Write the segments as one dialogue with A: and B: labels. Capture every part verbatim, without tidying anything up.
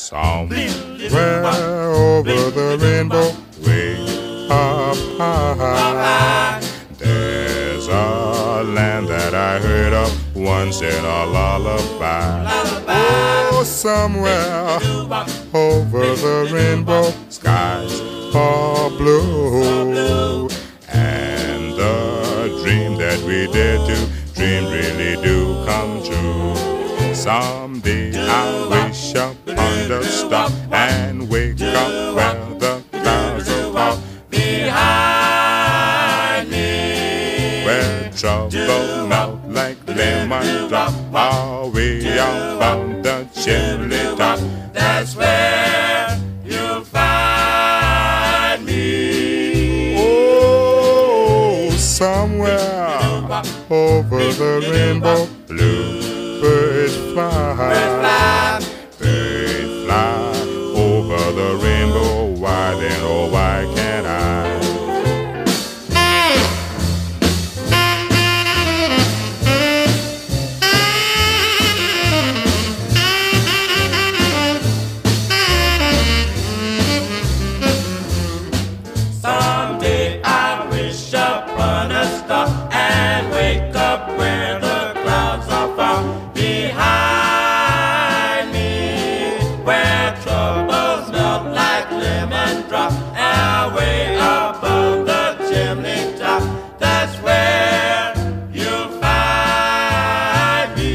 A: Somewhere over the rainbow, way up high, there's a land that I heard of once in a lullaby. Oh, somewhere over the rainbow, skies are blue, and the dream that we did to dream really do come true. Someday I wish upon the star and wake up where the clouds are far behind me, where trouble melt like lemon drop away above the chimney top. That's where you'll find me. Oh, somewhere over the rainbow, blue birds fly, birds fly over the rainbow. Why then, oh, why can't I?
B: Someday I wish upon a star and wake up where the clouds are far behind me, where troubles melt like lemon drops away above the chimney top. That's where you'll find me.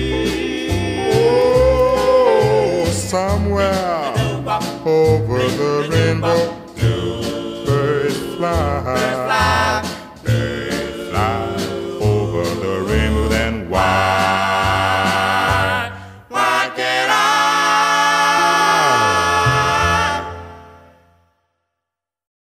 A: Oh, somewhere over the rainbow, birds fly,